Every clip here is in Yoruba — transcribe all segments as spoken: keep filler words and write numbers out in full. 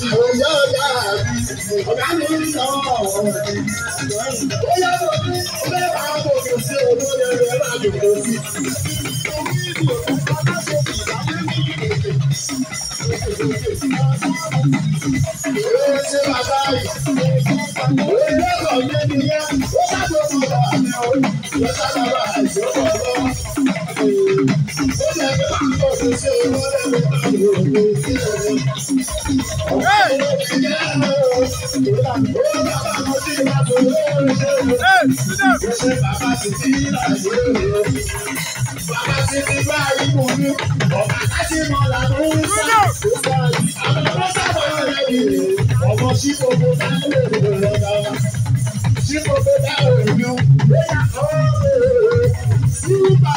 àwọn ìyá ọ̀gá ọ̀gá mi ń sọ ọ̀rọ̀ ó yá bọ̀ ní ọ̀gá àwọn òkè sí olórí ẹ̀rọ ẹ̀rọ àgbègbè sí. Ṣé bàbá yìí? Ilé ẹ̀kọ́ mi ni yá, ó bá tó kù bá mi ò lọ sábà àìsàn ọ̀rọ̀. Ó lè gbé àpò ṣe olórí ẹ̀rọ àgbègbè sí ọ̀rọ̀. Ọ̀gá ìlú ti yá lọ, ó bàbá mo ti bá tó lórí ẹ̀rọ. Ṣé bàbá ti ti láyé rẹ̀? Bàbá ti ti bá ikú mi, ọ̀gá láti mọ̀ làwọn ń sá. Àwọn ọmọ sábà rẹ̀ yìí, ọmọ sí gbogbo dáhùn èrò lọ́dà wa. Sí gbogbo dáhùn èrò, bóyá ọ̀rẹ́ sípà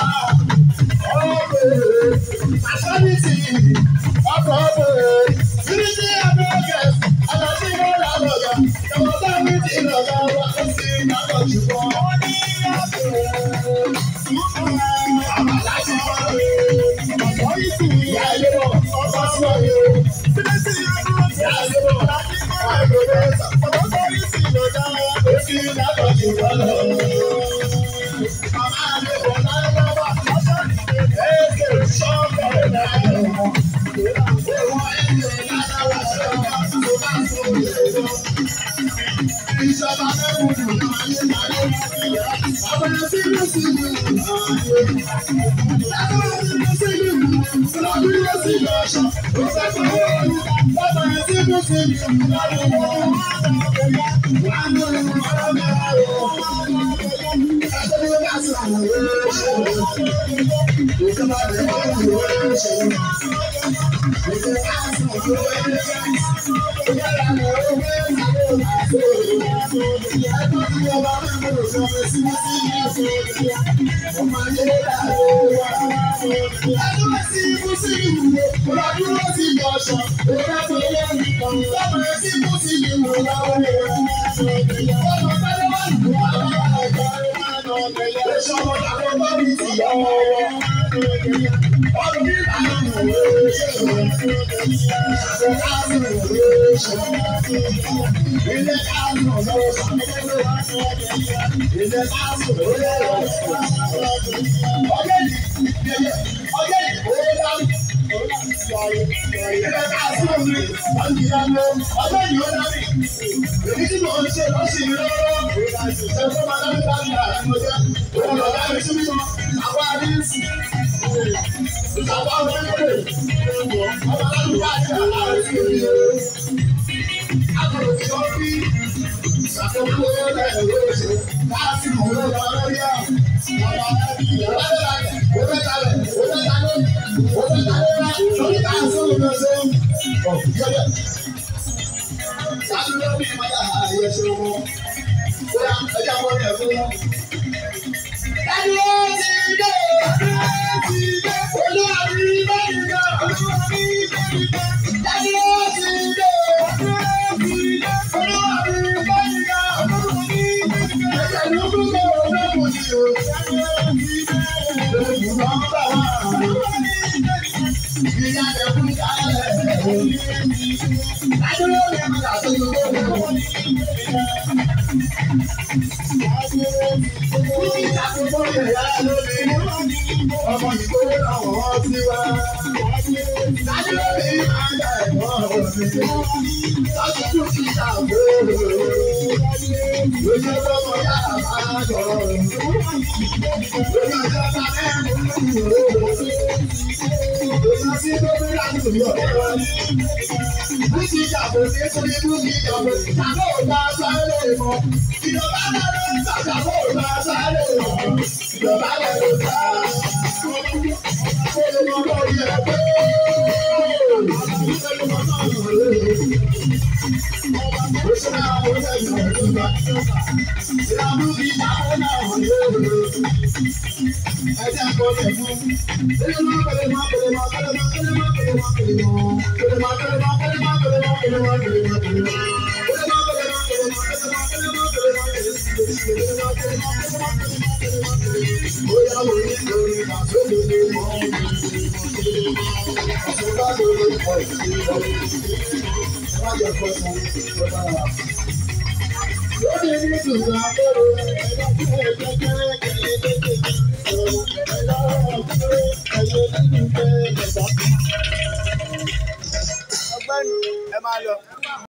ọ̀rẹ́ àṣọ́nìtì ọkọ̀ ọ̀rẹ́ tìrìtì abẹ́gẹ̀ àlọ́sí ìwọ́lá lọ́gà ẹ̀wọ̀n táwọn ti lọ́gà wá sí ìyàwó ṣùgbọ́n wọ́n ní ọ̀rẹ́ àbàláṣí ọ̀rẹ́ ọ̀pọ̀ ìsìn ìyá ilé wọn ọkọ̀ sí ọ̀rẹ́ tìrìtì ìyá ilé wọn àgbèrè ọ̀pọ̀ ìsìn lọ́gà ó sì ìyàwó ṣùgbọ́n lọ. Màmá mi kò náà lọ́wọ́ ọ̀sán ẹ̀ẹ́dẹ̀ ṣọ́ọ̀kọ̀ ẹ̀dá ẹ̀rọ. Ìjọba mẹ́kùn ní ayé ayé àwọn ẹbí ló sì ní ayé. Lábẹ́ ẹbí ló sì ní ìlú ló sì ní ọ̀ṣọ́. Ó fẹ́ fẹ́ wọ́n ní bàbá ẹbí ló sì ní ìlú wọn. Wà á mú ìlú ọ̀rọ̀ mẹ́rin o. Ẹgbẹ́ ló bá sọ àwọn ìwé ṣe. Ìjọba rẹ̀ wọ́n ń lo ìwé ṣe. Ìjọba á sọ ìwé ṣe. Ìjọba rẹ̀ wọ́n ń lo ìwé ṣe. má jẹ kọ́ ọ̀sán ìjọba wa. Lórí ní ìdùnnú àbẹ̀rẹ̀ ẹ̀yà tí ẹ̀ jẹ́ kẹ́rẹ́ kẹ́rẹ́ kékeré ẹ̀yà kẹ́rẹ́ ẹ̀yẹ nínú kẹ́rẹ́ ẹ̀dá. Ọgbẹ́ni ẹ máa lọ.